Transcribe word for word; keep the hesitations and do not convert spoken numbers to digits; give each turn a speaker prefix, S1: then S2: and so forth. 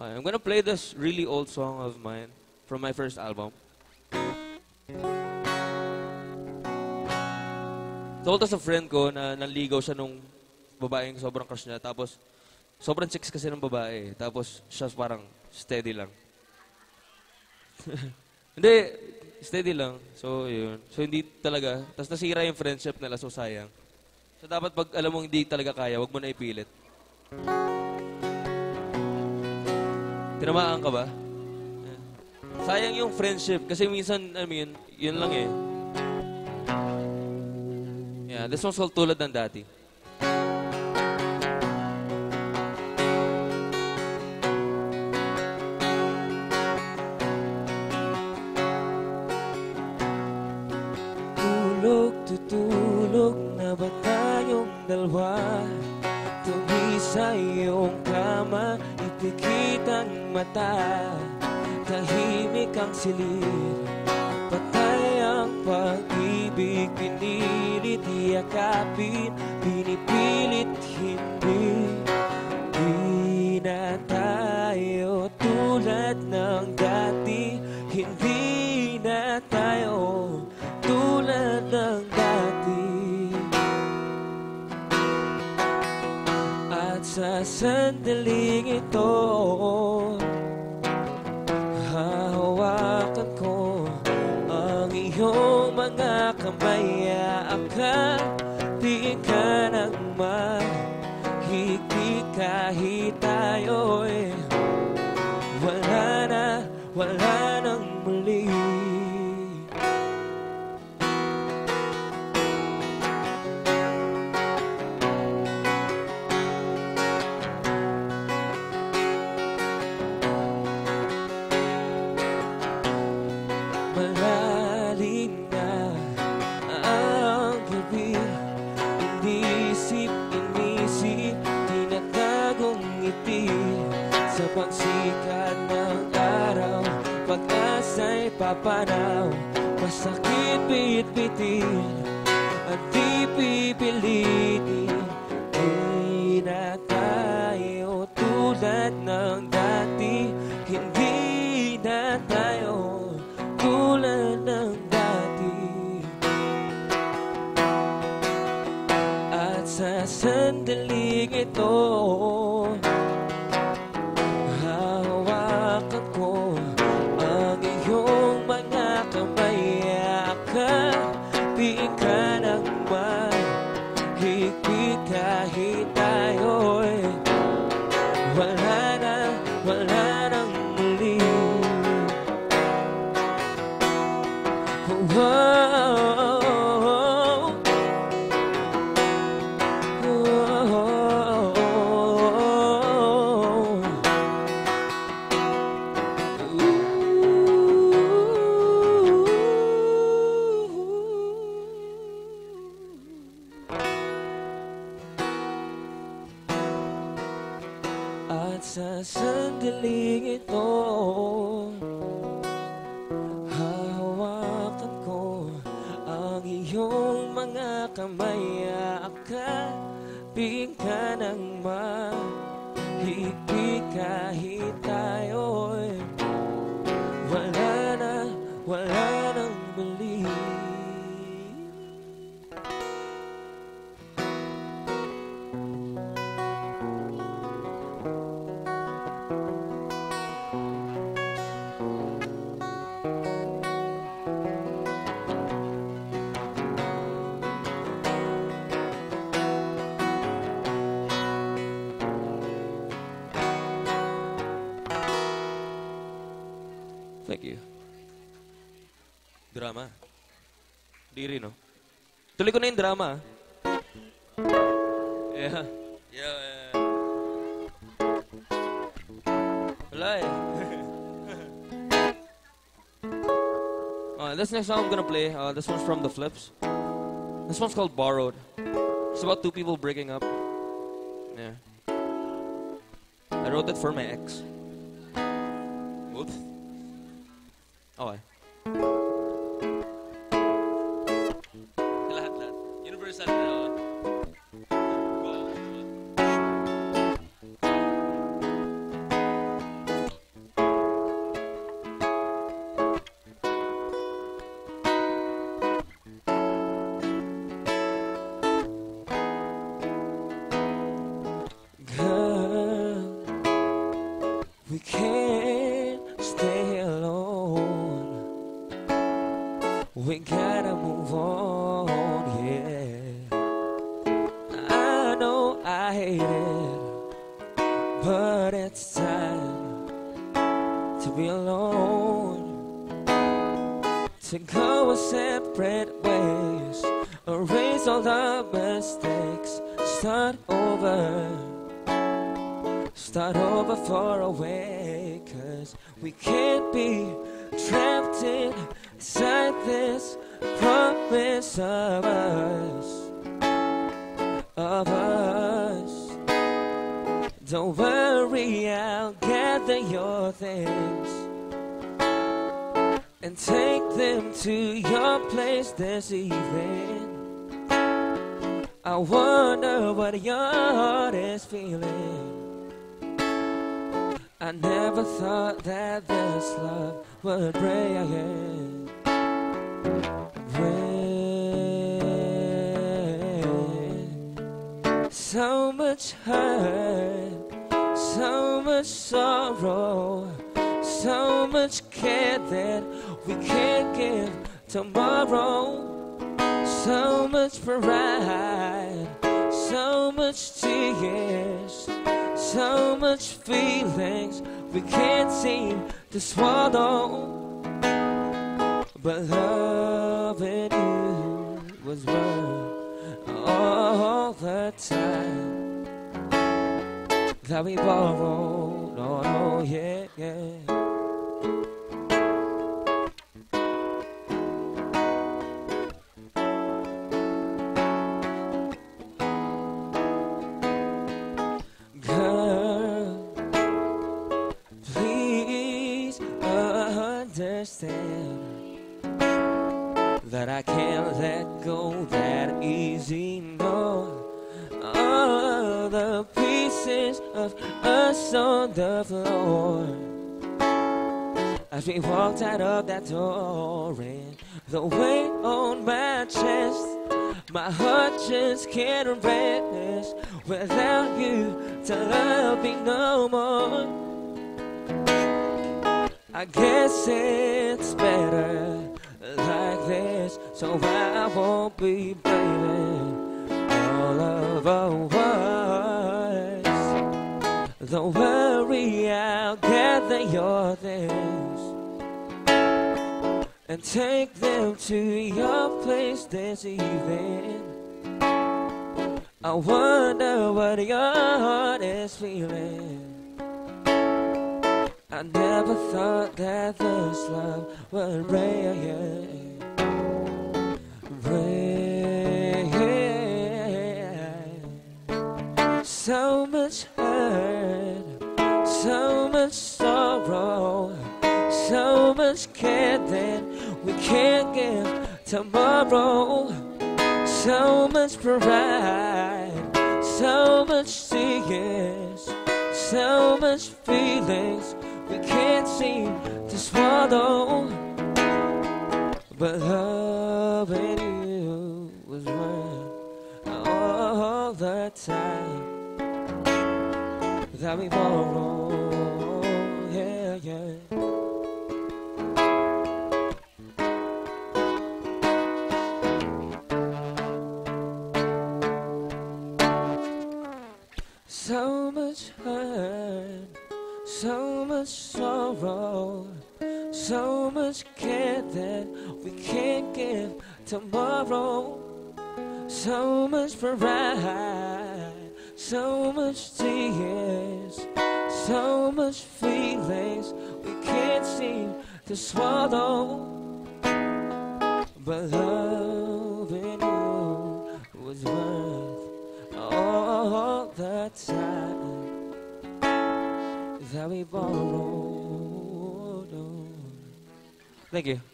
S1: Okay, I'm gonna play this really old song of mine from my first album. Told to sa friend ko na nanligaw siya nung babaeng sobrang crush niya. Tapos, sobrang chicks kasi ng babae. Tapos, siya parang steady lang. Hindi, steady lang. So, yun. So, hindi talaga. Tapos nasira yung friendship nila, so sayang. So, dapat pag alam mong hindi talaga kaya, wag mo na ipilit. Tinamaan ka ba? Sayang yung friendship. Kasi minsan, I mean, yun lang eh. Yeah, this one's called Tulad ng Dati. Tulog, tutulog na ba tayong dalawa? Tuwi sa iyong kama, ipikit ang mata. Tahimik ang silid, patay ang pag-ibig. Pinilit iyakapin, pinipilit hindi. Di na tayo tulad ng dati. Hindi na tayo tulad ng dati. At sa sandaling ito, hahawakan ko ang iyong mga kamay. Aakapin ka ng mahigpit kahit tayo'y wala na, wala nang muli. Malalim na ang gabi, inisip, inisip, tinatagong ngiti. Sa pagsikat ng araw, pag-asa'y papanaw. Masakit bit-bitin at di pipilitin. Di na tayo tulad ng dati. Hindi na tayo tulad ng dati. At sa sandaling ito, hahawakan ko ang iyong mga kamay. Aakapin ka ng mahigpit kahit tayo'y wala na, wala nang muli. At sa sandaling ito, hahawakan ko ang iyong mga kamay. Aakapin ka ng mahigpit kahit tayo'y wala na, wala nang muli. Thank you. Drama. Di rin, no? Tuloy ko na yung drama. Yeah. Yeah, yeah. Wala eh. uh, this next song I'm gonna play, uh, this one's from The Flips. This one's called Borrowed. It's about two people breaking up. Yeah. I wrote it for my ex. Oops. Okay. Lahat, lahat. Universal na ako. Go. but it's time to be alone, to go our separate ways, erase all the mistakes, start over, start over far away, 'cause we can't be trapped inside this promise of us, of us. Don't worry, I'll gather your things and take them to your place this evening. I wonder what your heart is feeling. I never thought that this love would break, break. So much hurt, so much sorrow, so much care that we can't give tomorrow. So much pride, so much tears, so much feelings we can't seem to swallow. But loving you was worth all the time that we borrowed. Oh, oh yeah, yeah. Understand that I can't let go that easy, no. All the pieces of us on the floor as we walked out of that door, and the weight on my chest, my heart just can't rest without you to love me no more. I guess it's better like this, so I won't be blaming all of our words. Don't worry, I'll gather your things and take them to your place this evening. I wonder what your heart is feeling. I never thought that this love would break, break. So much hurt, so much sorrow, so much care that we can't give tomorrow. So much pride, so much tears, so much feelings we can't seem to swallow. But loving you was worth all the time that we borrowed, yeah, yeah. So much hurt, so much sorrow, so much care that we can't give tomorrow. So much pride, so much tears, so much feelings we can't seem to swallow. But loving you was worth all the time that we borrowed. Thank you.